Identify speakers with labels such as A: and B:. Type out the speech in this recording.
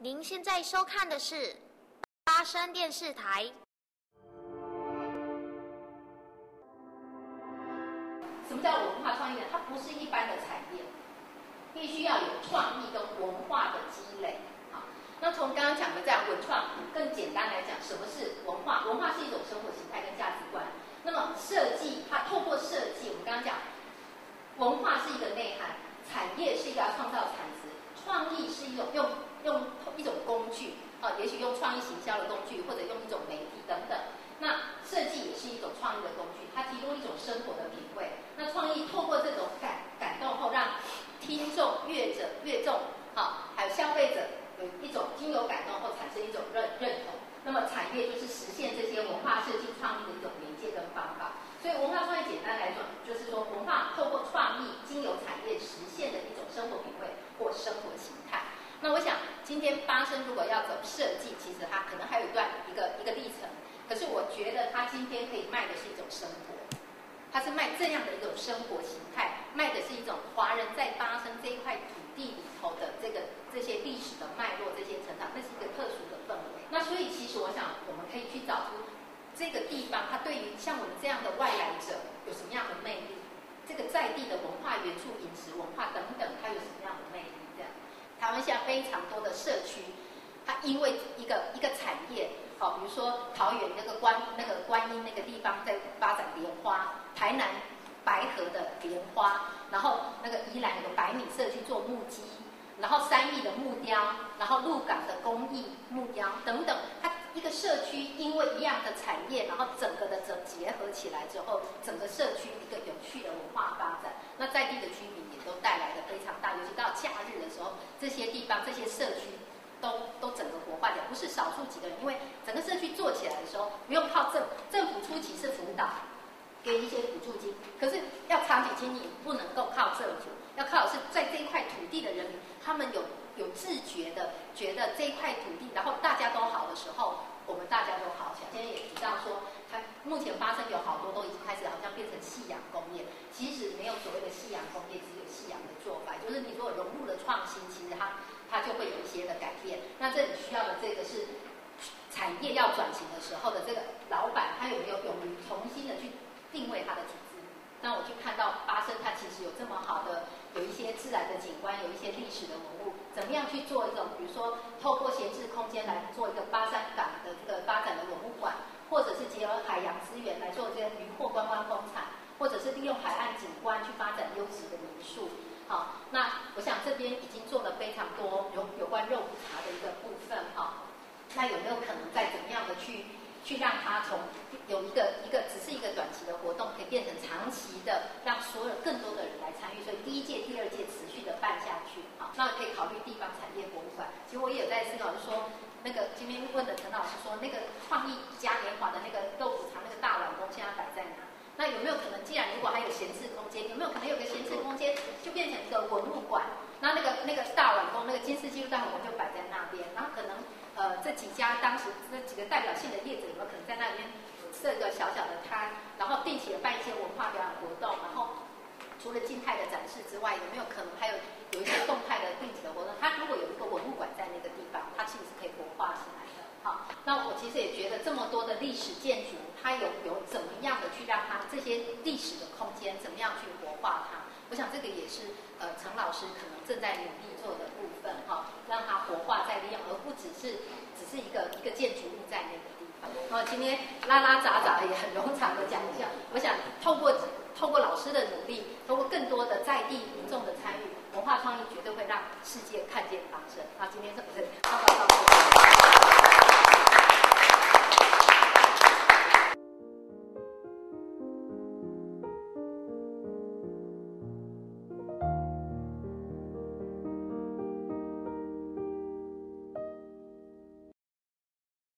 A: 您现在收看的是巴生电视台。
B: 什么叫文化创意呢？它不是一般的产业，必须要有创意跟文化的积累。好，那从刚刚讲的这样文创，更简单来讲，什么是文化？文化是一种生活形态跟价值观。那么设计，它透过设计，我们刚刚讲，文化是一个内涵，产业是一个要创造产值，创意是一种用一种工具，也许用创意行销的工具，或者用一种媒体等等。那设计也是一种创意的工具，它提供一种生活的品味。那创意透过这种感动后，让听众、乐众，还有消费者有一种经由感动后产生一种认同。那么产业就是实现这些文化设计创意的一种媒介跟方法。所以文化创意简单来讲，就是说文化透过创意经由产业实现的一种生活品味或生活形态。那我想今天巴生如果要走设计，其实它可能还有一个历程。可是我觉得它今天可以卖的是一种生活，它是卖这样的一种生活形态，卖的是一种华人在巴生这一块土地里头的这些历史的脉络，这些成长，那是一个特殊的氛围。那所以其实我想我们可以去找出这个地方它对于像我们这样的外来者有什么样的魅力，这个在地的文化、原住饮食文化等等，它有什么样的魅力？这样，台湾现在非常多的社区，它因为一个产业。好，比如说桃园那个观音那个地方在发展莲花，台南白河的莲花，然后那个宜兰有个百米社区做木屐，然后三义的木雕，然后鹿港的工艺木雕等等，它一个社区因为一样的产业，然后整个的结合起来之后，整个社区一个有趣的文化发展，那在地的居民也都带来了非常大，尤其到假日的时候，这些地方这些社区。都整个活化掉，不是少数几个人，因为整个社区做起来的时候，不用靠政府初期是辅导，给一些补助金，可是要长期经营，不能够靠政府，要靠的是在这一块土地的人民，他们有自觉的觉得这一块土地，然后大家都好的时候，我们大家都好起来。今天也提到说，它目前发生有好多都已经开始好像变成夕阳工业，其实没有所谓的夕阳工业，只有夕阳的做法，就是你如果融入了创新，其实它就会有一些的改变。那这里需要的这个是产业要转型的时候的这个老板，他有没有勇于重新的去定位他的组织？那我去看到巴生，它其实有这么好的，有一些自然的景观，有一些历史的文物，怎么样去做一种，比如说透过闲置空间来做一个巴山港的这个发展的文物馆，或者是结合海洋资源来做这些渔获观光风产，或者是利用海岸景观去发展优质的民宿。好，那我想这边已经做了非常多有关肉骨茶的一个部分哈。那有没有可能再怎么样的去让它从有一个只是一个短期的活动，可以变成长期的，让所有更多的人来参与。所以第一届、第二届持续的办下去。好，那可以考虑地方产业博物馆。其实我也有在思考，就是说那个今天问的陈老师说，那个创意嘉年华的那个肉骨茶那个大碗公现在摆在哪？那有没有可能，既然如果还有闲置空间，有没有可能有个闲置空间就变成一个文物馆？那个大碗公那个金丝鸡肉大碗公就摆在那边，然后可能这几家当时这几个代表性的业者有没有可能在那里面设一个小小的摊，然后定期的办一些文化表演活动，然后除了静态的展示之外，有没有可能还有一些动态的定期的活动？它如果有一个文物馆在那个地方，它其实是可以活化起来的。好，那我其实也觉得这么多的历史建筑，它有怎么样的去让它这些历史的空间怎么样去活化它？我想这个也是陈老师可能正在努力做的部分哈，让它活化再利用，而不只是一个建筑物在那个地方。今天拉拉杂杂也很冗长的讲一下，我想透过老师的努力，透过更多的在地民众的参与，文化创意绝对会让世界看见巴生。那今天这